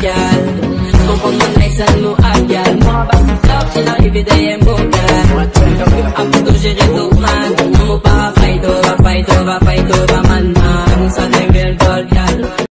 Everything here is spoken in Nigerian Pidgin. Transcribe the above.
gal. Comprendre mon ex à nous à gal. Moi, bah, top, sinon, il veut des mots, gal. I'm gonna gérer tout.